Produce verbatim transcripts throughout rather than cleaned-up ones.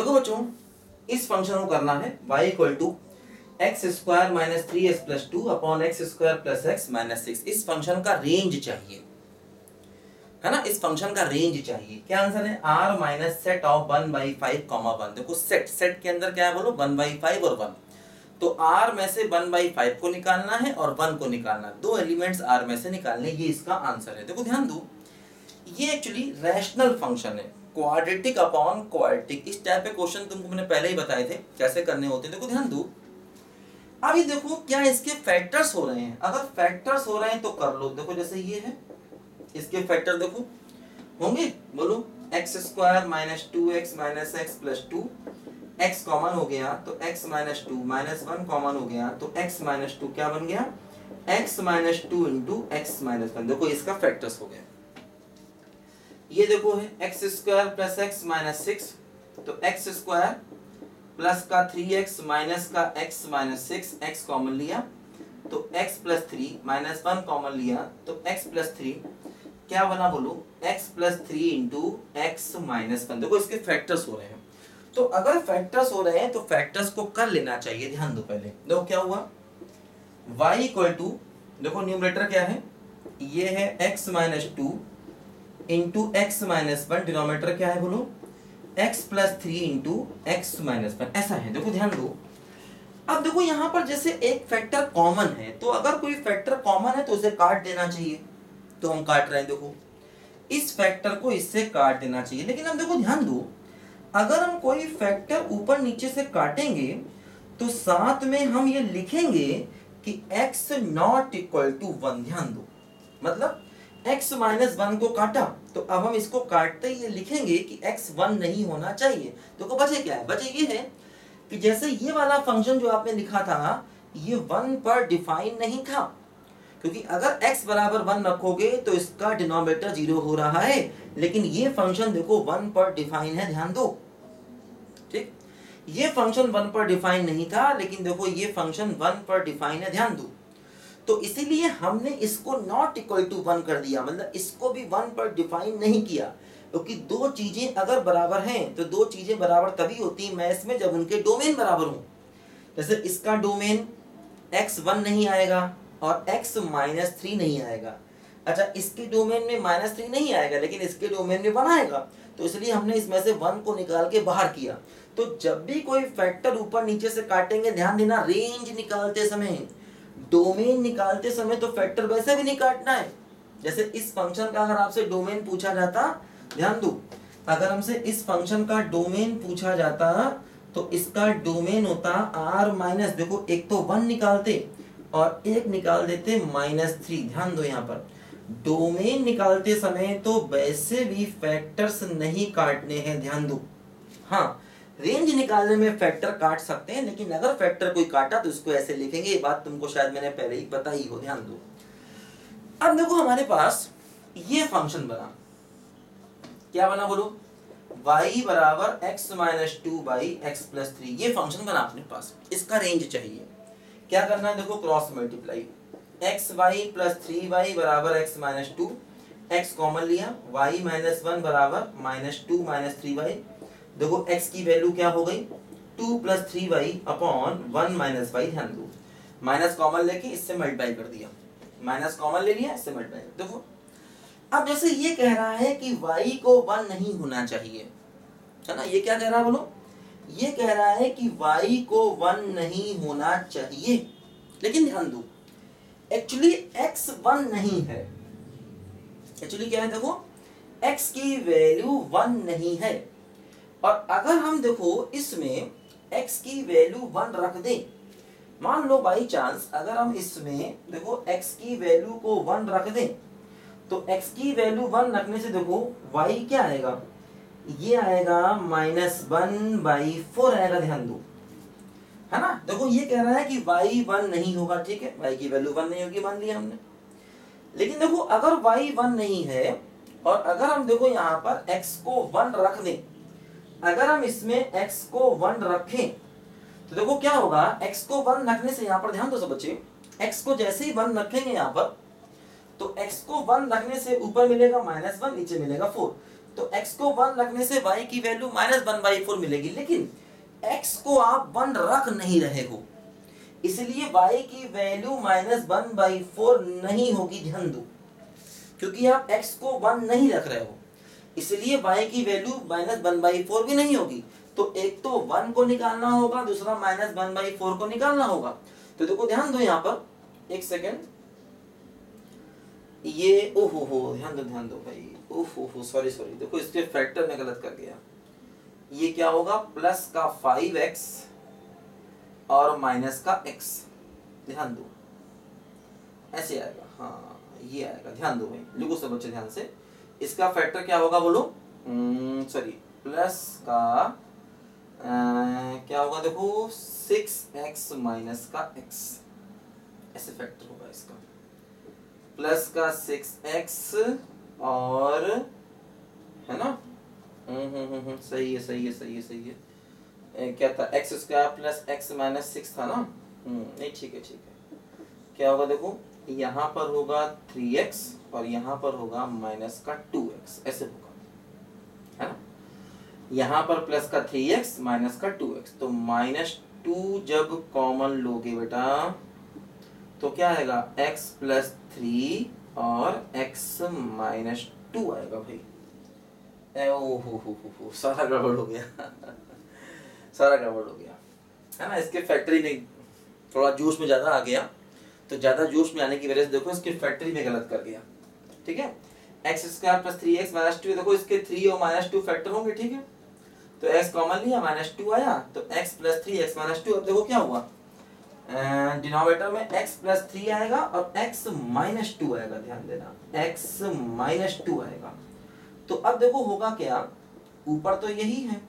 देखो बच्चों, इस फंक्शन को करना है y equal to x square minus three x plus two upon x square plus x minus six. इस फंक्शन का रेंज चाहिए, है ना, इस फंक्शन का रेंज चाहिए। क्या आंसर है? r minus set of one by five comma one. देखो सेट सेट के अंदर क्या है बोलो, वन बाई फाइव और वन। तो r में से वन बाई फाइव को निकालना है और वन को निकालना है, दो एलिमेंट्स r में से निकालने, ये इसका आंसर है। देखो ध्यान दो, ये एक्चुअली रैशनल फंक्शन है, क्वाड्रेटिक अपॉन क्वाड्रेटिक। इस टाइप के क्वेश्चन तुमको मैंने पहले ही बताए थे कैसे करने होते हैं। देखो ध्यान दो, अभी देखो क्या इसके फैक्टर्स हो रहे हैं, अगर फैक्टर्स हो रहे हैं तो कर लो। देखो जैसे ये है, इसके फैक्टर देखो होंगे, बोलो x square minus two x minus x plus two, x common हो गया तो x minus two, minus one common हो गया तो एक्स माइनस टू क्या बन गया, x minus two into x minus one. देखो इसका फैक्टर्स हो गया। ये देखो है x square plus x minus six, तो एक्स स्क्वायर प्लस का थ्री एक्स माइनस का x minus six, x common लिया तो x plus three, minus one common लिया तो एक्स प्लस थ्री, क्या बना बोलो, x plus three into x minus one. देखो इसके फैक्टर्स हो रहे हैं, तो अगर फैक्टर्स हो रहे हैं तो फैक्टर्स को कर लेना चाहिए। ध्यान दो, पहले देखो क्या हुआ, y इक्वल टू, देखो न्यूमरेटर क्या है, ये है x minus two into x minus one, denominator क्या है बोलो, x plus three into x minus one, ऐसा है। देखो ध्यान दो, अब देखो यहाँ पर जैसे एक फैक्टर कॉमन है, तो अगर कोई फैक्टर कॉमन है तो उसे काट देना चाहिए, तो हम काट रहे हैं। देखो इस फैक्टर को इससे काट देना चाहिए, लेकिन अब देखो ध्यान दो, अगर हम कोई फैक्टर ऊपर नीचे से काटेंगे तो साथ में हम ये लिखेंगे कि x not equal to one. ध्यान दो, मतलब x माइनस वन को काटा तो अब हम इसको काटते ही ये लिखेंगे कि x वन नहीं होना चाहिए। देखो बचे क्या है, बचे ये है कि जैसे ये वाला फंक्शन जो आपने लिखा था ये वन पर डिफाइन नहीं था, क्योंकि अगर x बराबर वन रखोगे तो इसका डिनोमिनेटर जीरो हो रहा है, लेकिन ये फंक्शन देखो वन पर डिफाइन है। ध्यान दो, ठीक, ये फंक्शन वन पर डिफाइन नहीं था, लेकिन देखो ये फंक्शन वन पर डिफाइन है। ध्यान दो, तो इसीलिए हमने इसको नॉट इक्वल टू वन कर दिया, मतलब इसको भी वन पर डिफाइन नहीं किया, क्योंकि दो चीजें अगर बराबर हैं तो दो चीजें बराबर तभी होती हैं मैथ्स में जब उनके डोमेन बराबर हों। जैसे इसका डोमेन एक्स वन नहीं आएगा और x माइनस थ्री नहीं आएगा। अच्छा, इसके डोमेन में माइनस थ्री नहीं आएगा लेकिन इसके डोमेन में वन आएगा, तो इसलिए हमने इसमें से वन को निकाल के बाहर किया। तो जब भी कोई फैक्टर ऊपर नीचे से काटेंगे, ध्यान देना, रेंज निकालते समय, डोमेन निकालते समय तो फैक्टर वैसे भी नहीं काटना है। जैसे इस फंक्शन का अगर आपसे डोमेन पूछा जाता, ध्यान दो, अगर हमसे इस फंक्शन का डोमेन पूछा जाता तो इसका डोमेन होता r माइनस, देखो एक तो वन निकालते और एक निकाल देते माइनस थ्री। ध्यान दो, यहाँ पर डोमेन निकालते समय तो वैसे भी फैक्टर्स नहीं काटने हैं। ध्यान दो, हाँ रेंज निकालने में फैक्टर काट सकते हैं, लेकिन अगर फैक्टर कोई काटा तो इसको ऐसे लिखेंगे। ये बात तुमको शायद मैंने पहले ही बताई हो। ध्यान दो, अब देखो हमारे पास ये फंक्शन बना, क्या बना बोलो, y बराबर x minus two by x plus three, ये फंक्शन बना अपने पास। इसका रेंज चाहिए, क्या करना है, देखो cross multiply, x y plus three y बराबर x minus two, x common लिया, y माइनस वन बराबर minus two minus three y. देखो x की वैल्यू क्या हो गई, two plus three y upon one minus y. ध्यान दो, माइनस कॉमन लेके इससे मल्टीप्लाई कर दिया, माइनस कॉमन ले लिया, इससे मल्टीप्लाई। देखो अब जैसे ये कह रहा है कि y को वन नहीं होना चाहिए, है ना, ये क्या कह रहा है बोलो, ये कह रहा है कि y को वन नहीं होना चाहिए, लेकिन ध्यान दो एक्चुअली x वन नहीं है। एक्चुअली क्या है, देखो x की वैल्यू वन नहीं है, और अगर हम देखो इसमें x की वैल्यू वन रख दें, मान लो बाई चांस अगर हम इसमें देखो x की वैल्यू को वन रख दें, तो x की वैल्यू वन रखने से देखो y क्या आएगा, ये आएगा माइनस वन बाई फोर आएगा। ध्यान दो, है ना, देखो ये कह रहा है कि y वन नहीं होगा, ठीक है, y की वैल्यू वन नहीं होगी, मान लिया हमने। लेकिन देखो अगर y वन नहीं है और अगर हम देखो यहाँ पर x को वन रख दें, अगर हम इसमें x को वन रखें तो देखो क्या होगा, x को वन रखने से यहाँ पर ध्यान दो सब बच्चे, x को जैसे ही वन रखेंगे यहाँ पर तो x को वन रखने से ऊपर मिलेगा माइनस वन, नीचे मिलेगा फोर। तो x को वन रखने से y की value minus one by four मिलेगी, लेकिन x को आप वन रख नहीं रहे हो, इसलिए y की value minus one by four नहीं होगी। ध्यान दो, क्योंकि आप x को वन नहीं रख रहे हो, इसलिए y की value minus one by four भी नहीं होगी। तो एक तो वन को निकालना होगा, दूसरा माइनस वन बाई फोर को निकालना होगा। तो देखो ध्यान दो यहाँ पर एक सेकेंड, ये ओहो हो ध्यान दो ध्यान दो भाई, ओहो हो सॉरी सॉरी, देखो इसके फैक्टर में गलत कर गया। ये क्या होगा, प्लस का फाइव एक्स और माइनस का x, ध्यान दो ऐसे आएगा, हाँ ये आएगा। ध्यान दो भाई, लिखो सब बच्चे ध्यान से। इसका फैक्टर क्या होगा बोलो, सॉरी प्लस का आ, क्या होगा देखो, सिक्स एक्स माइनस का x, ऐसे फैक्टर होगा इसका, प्लस का सिक्स एक्स और है ना, हम्म हम्म हम्म सही है सही है सही है सही है ए, क्या था, x square plus x minus six था ना, हम्म नहीं ठीक है ठीक है। क्या होगा देखो, यहाँ पर होगा थ्री एक्स और यहाँ पर होगा माइनस का टू एक्स, ऐसे होगा है ना। यहाँ पर प्लस का थ्री एक्स माइनस का टू एक्स, तो माइनस टू जब कॉमन लोगे बेटा तो क्या आएगा, x प्लस थ्री और x माइनस टू आएगा भाई। ए ओ हो हो हो हो सारा गड़बड़ हो गया सारा गड़बड़ हो गया है ना। इसके फैक्टरी नहीं, थोड़ा जोश में ज़्यादा आ गया, तो ज़्यादा जोश में आने की वजह से देखो इसके फैक्टरी में गलत कर गया। ठीक है, x square plus three x minus two, देखो इसके थ्री और माइनस टू फैक्टर होंगे। ठीक है, तो x कॉमन लिया, माइनस टू आया, तो x plus three x minus two. अब देखो क्या हुआ, डिनोमिनेटर में x प्लस थ्री आएगा और x माइनस टू आएगा, ध्यान देना x माइनस टू आएगा। तो अब देखो होगा क्या, ऊपर तो यही है,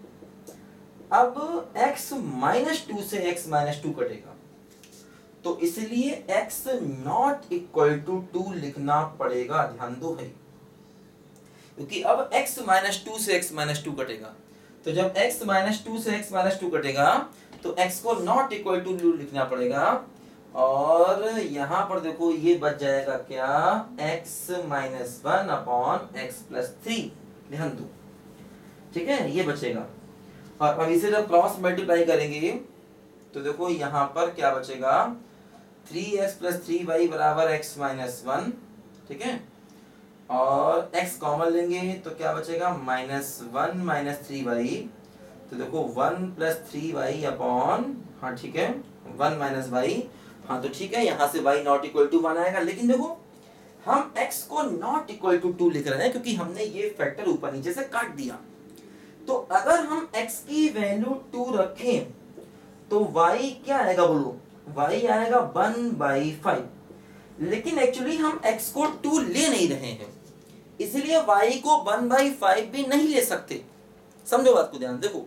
अब x माइनस टू से x माइनस टू कटेगा, तो इसलिए x not equal to two लिखना पड़ेगा। ध्यान दो भाई, क्योंकि अब x माइनस टू से x माइनस टू कटेगा, तो जब x माइनस टू से x माइनस टू कटेगा तो x को नॉट इक्वल टू टू लिखना पड़ेगा, और यहाँ पर देखो ये बच जाएगा क्या, x minus one upon x plus three. ध्यान दो, ठीक है ये बचेगा। और अब इसे जब क्रॉस मल्टीप्लाई करेंगे तो देखो यहाँ पर क्या बचेगा, three x plus three y बराबर एक्स माइनस वन। ठीक है, और x कॉमन लेंगे तो क्या बचेगा, minus one minus three y, तो देखो one plus three y upon, हाँ ठीक है वन माइनस वाई, हाँ तो ठीक है यहाँ से y not equal to one आएगा। लेकिन देखो हम x को नॉट इक्वल टू टू लिख रहे हैं क्योंकि हमने ये फैक्टर ऊपर नीचे से काट दिया। तो अगर हम x की वैल्यू टू रखें तो y क्या आएगा बोलो, y आएगा वन बाई फाइव, लेकिन एक्चुअली हम x को टू ले नहीं रहे हैं, इसलिए y को वन बाई फाइव भी नहीं ले सकते। समझो बात को ध्यान, देखो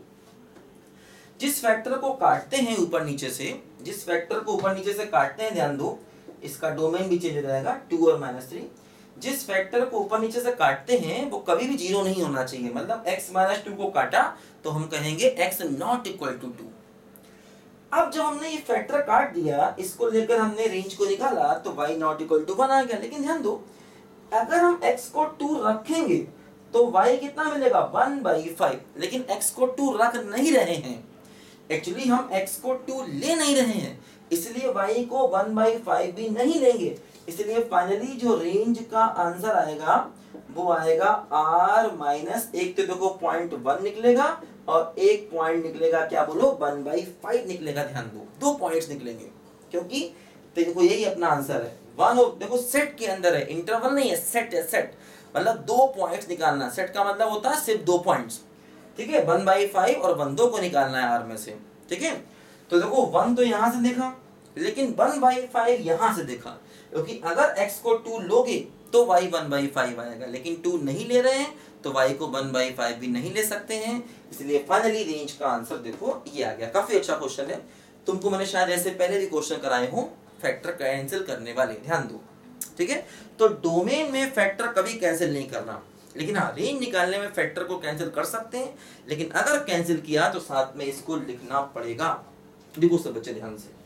जिस फैक्टर को काटते हैं ऊपर नीचे से, जिस फैक्टर को ऊपर नीचे से काटते हैं, ध्यान दो इसका डोमेन भी चेंज हो जाएगा, टू और माइनस थ्री। जिस फैक्टर को ऊपर नीचे से काटते हैं वो कभी भी जीरो नहीं होना चाहिए, मतलब x माइनस टू को काटा तो हम कहेंगे x not equal to two. अब जब हमने ये फैक्टर काट दिया, इसको लेकर हमने रेंज को निकाला तो y not equal to one आ गया। लेकिन ध्यान दो, अगर हम x को टू रखेंगे तो y कितना मिलेगा, वन बाई फाइव, लेकिन x को टू रख नहीं रहे हैं, एक्चुअली हम x को टू ले नहीं रहे हैं, इसलिए y को वन बाई फाइव भी नहीं लेंगे। इसलिए फाइनली जो रेंज का आंसर आएगा वो आएगा r माइनस एक, तो देखो पॉइंट वन निकलेगा और एक पॉइंट निकलेगा क्या बोलो, वन बाई फाइव निकलेगा। ध्यान दो, दो पॉइंट्स निकलेंगे क्योंकि देखो यही अपना आंसर है। वन देखो सेट के अंदर है, इंटरवल नहीं है, सेट है, सेट मतलब दो पॉइंट्स निकालना। सेट का मतलब होता है सिर्फ दो पॉइंट्स। ठीक है, वन बाई फाइव और वन दो को निकालना है आर में से। ठीक है, तो देखो वन तो यहां से देखा, लेकिन वन बाई फाइव यहां से देखा, क्योंकि अगर x को टू लोगे तो y वन बाई फाइव आएगा, लेकिन टू नहीं ले रहे हैं तो y को वन बाई फाइव भी नहीं ले सकते हैं। इसलिए फाइनली रेंज का आंसर देखो ये आ गया। काफी अच्छा क्वेश्चन है, तुमको मैंने शायद ऐसे पहले भी क्वेश्चन कराए हो फैक्टर कैंसिल करने वाले, ध्यान दो। ठीक है, तो डोमेन में फैक्टर कभी कैंसिल नहीं करना, लेकिन हाँ रेंज निकालने में फैक्टर को कैंसिल कर सकते हैं, लेकिन अगर कैंसिल किया तो साथ में इसको लिखना पड़ेगा। देखो सब बच्चे ध्यान से,